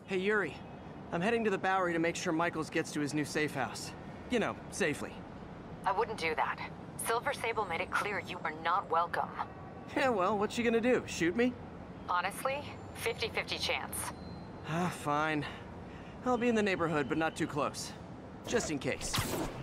Hey, Yuri. I'm heading to the Bowery to make sure Michaels gets to his new safe house. You know, safely. I wouldn't do that. Silver Sable made it clear you are not welcome. Yeah, well, what's she gonna do? Shoot me? Honestly, 50-50 chance. Ah, fine. I'll be in the neighborhood, but not too close. Just in case.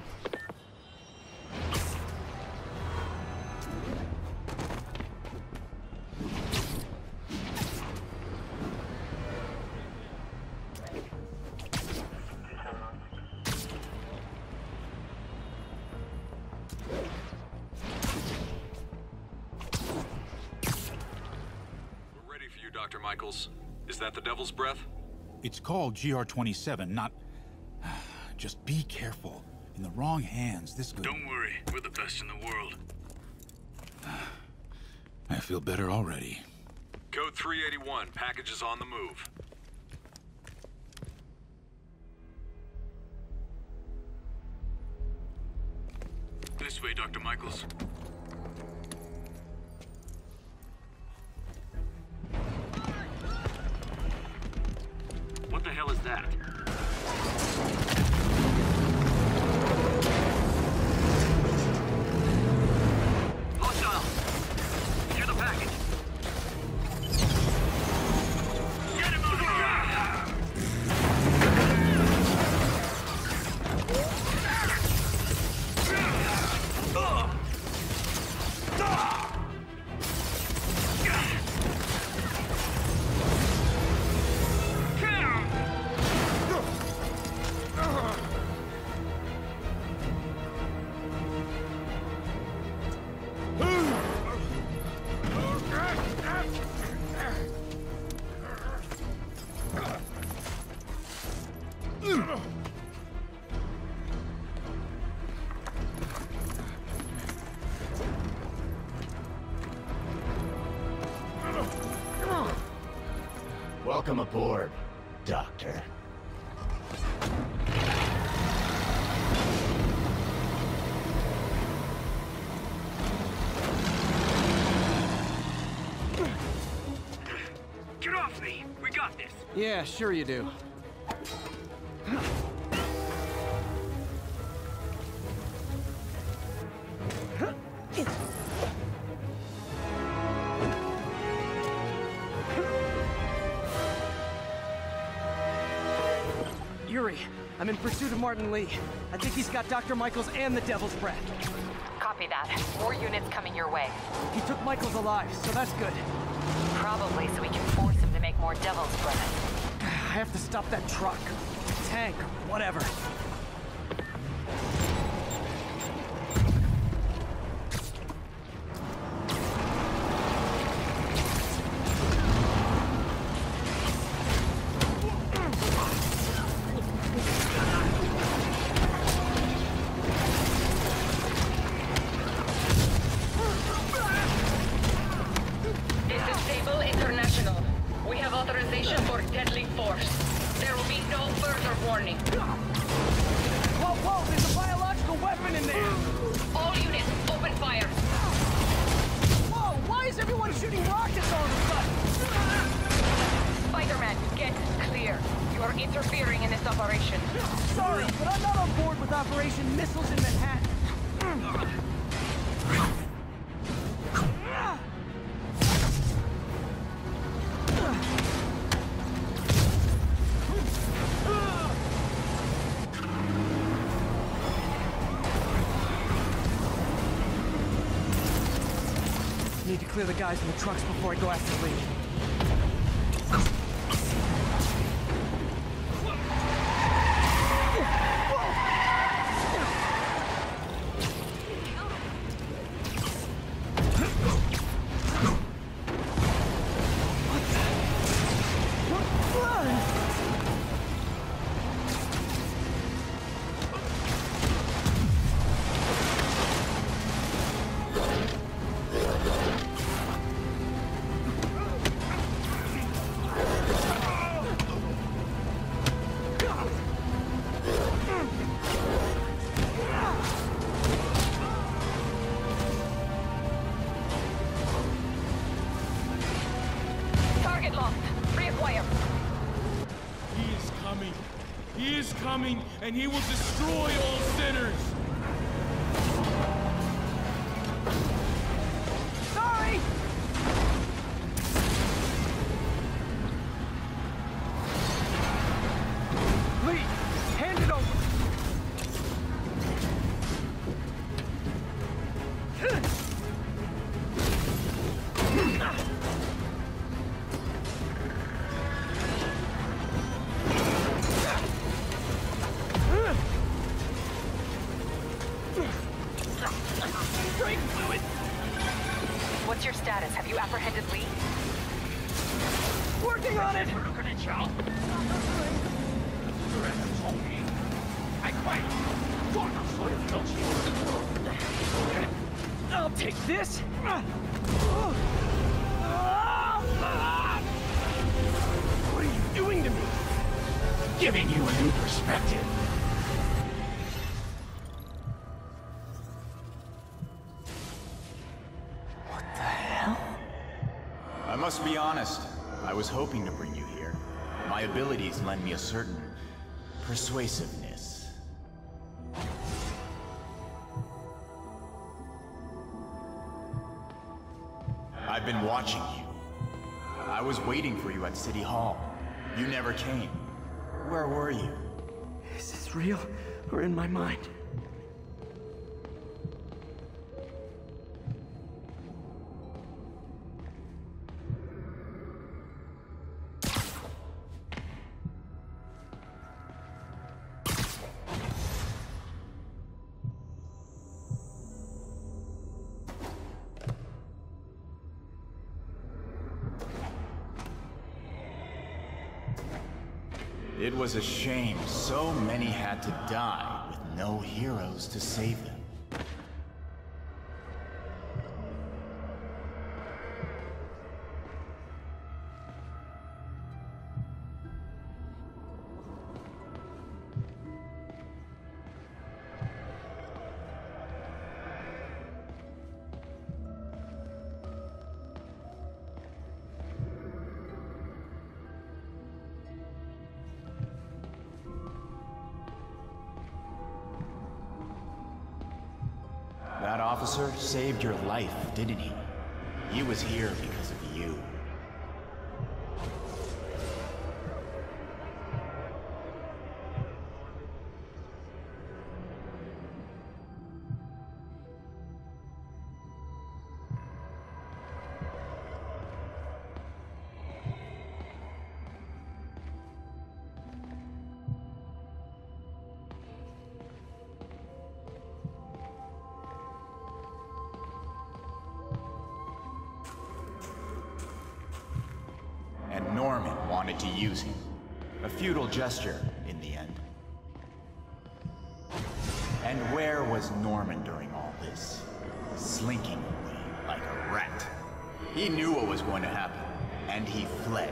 Dr. Michaels. Is that the Devil's Breath? It's called GR-27, not... Just be careful. In the wrong hands, this could... Don't worry, we're the best in the world. I feel better already. Code 381, package is on the move. This way, Dr. Michaels. What the hell is that? Hostile! Near the package! Get him out of Welcome aboard, Doctor. Get off me! We got this! Yeah, sure you do. Yuri, I'm in pursuit of Martin Lee. I think he's got Dr. Michaels and the Devil's Breath. Copy that. More units coming your way. He took Michaels alive, so that's good. Probably so we can force him to make more Devil's Breath. I have to stop that truck. Tank, whatever. This is Sable International. We have authorization for deadly force. There will be no further warning. Whoa, whoa, there's a biological weapon in there! All units, open fire. Whoa, why is everyone shooting rockets all of a sudden? Spiderman, get clear. You are interfering in this operation. Sorry, but I'm not on board with Operation Missiles in Manhattan. Need to clear the guys in the trucks before I go after Lee. coming. He is coming, and he will destroy all sinners. Sorry! Lee, hand it over! What's your status? Have you apprehended Lee? Working on it! I'll take this! What are you doing to me? Giving you a new perspective. I must be honest. I was hoping to bring you here. My abilities lend me a certain persuasiveness. I've been watching you. I was waiting for you at City Hall. You never came. Where were you? Is this real or in my mind? It was a shame so many had to die with no heroes to save them. That officer saved your life, didn't he? He was here because of you. And Norman wanted to use him. A futile gesture, in the end. And where was Norman during all this? Slinking away like a rat. He knew what was going to happen, and he fled.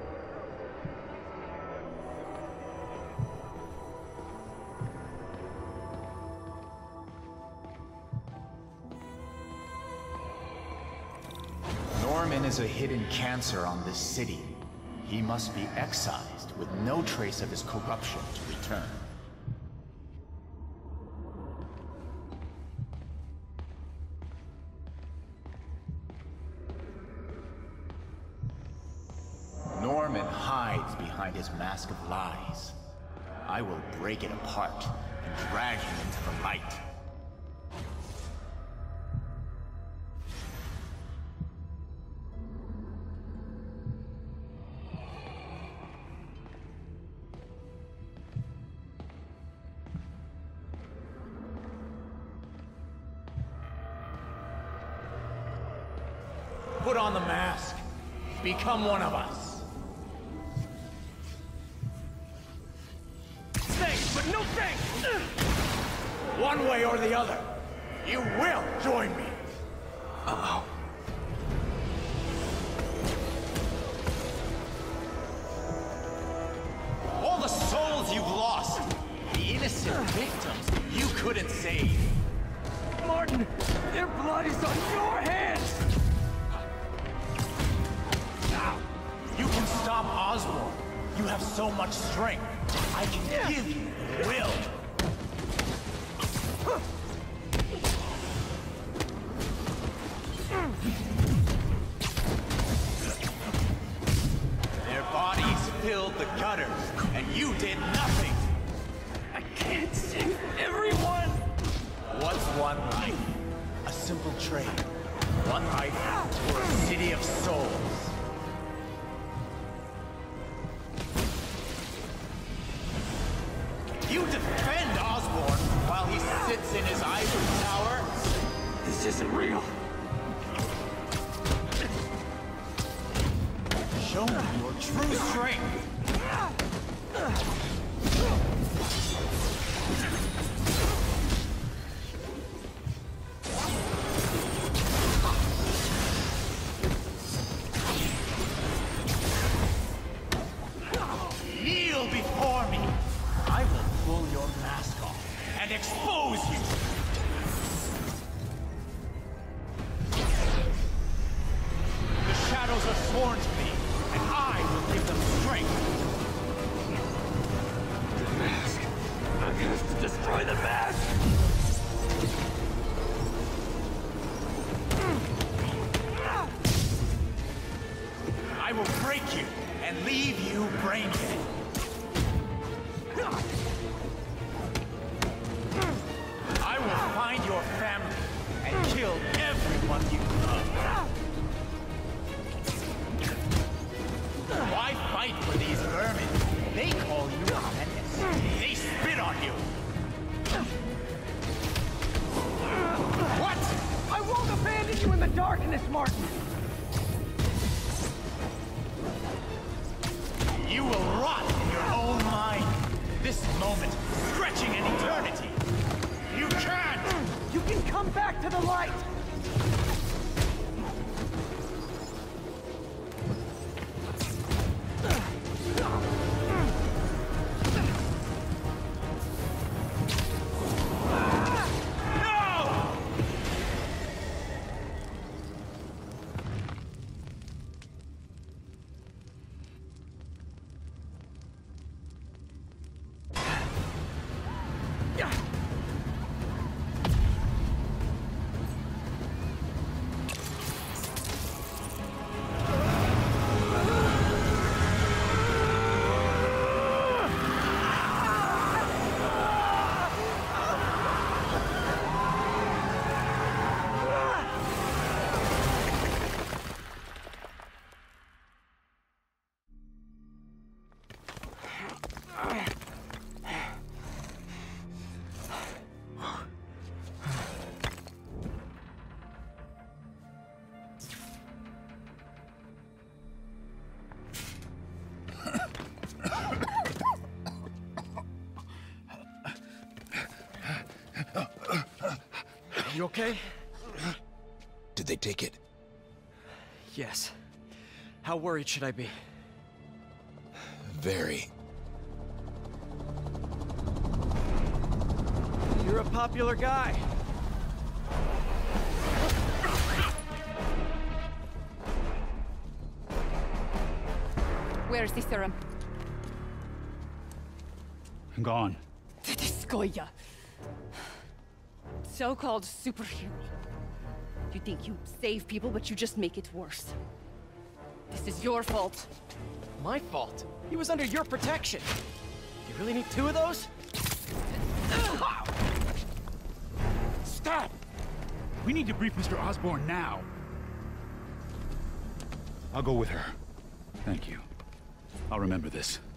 Norman is a hidden cancer on this city. He must be excised with no trace of his corruption to return. Norman hides behind his mask of lies. I will break it apart and drag him into the light. Put on the mask. Become one of us. Thanks, but no thanks! One way or the other, you will join me. Uh-oh. All the souls you've lost, the innocent victims you couldn't save. Martin, their blood is on your hands! You can stop Osborn, You have so much strength. I can give you will. Their bodies filled the gutters, and you did nothing. I can't save everyone! What's one life? A simple trade. One life for a city of souls. You defend Osborn while he sits in his ivory tower? This isn't real. Show me your true strength. Kneel before me. I will pull your mask off and expose you. The shadows are sworn to me, and I will give them strength. The mask. I'm gonna have to destroy the mask! I will break you and leave you brain dead. I will find your family and kill everyone you love. Why fight for these vermin? They call you a menace. They spit on you. What? I won't abandon you in the darkness, Martin! You will rot in your own mind. This moment, stretching an eternity. You can't! You can come back to the light! You okay? Did they take it? Yes. How worried should I be? Very. You're a popular guy. Where's the serum? Gone. Didiskoya. So-called superhero. You think you save people, but you just make it worse. This is your fault. My fault? He was under your protection. You really need two of those? Stop! We need to brief Mr. Osborn now. I'll go with her. Thank you. I'll remember this.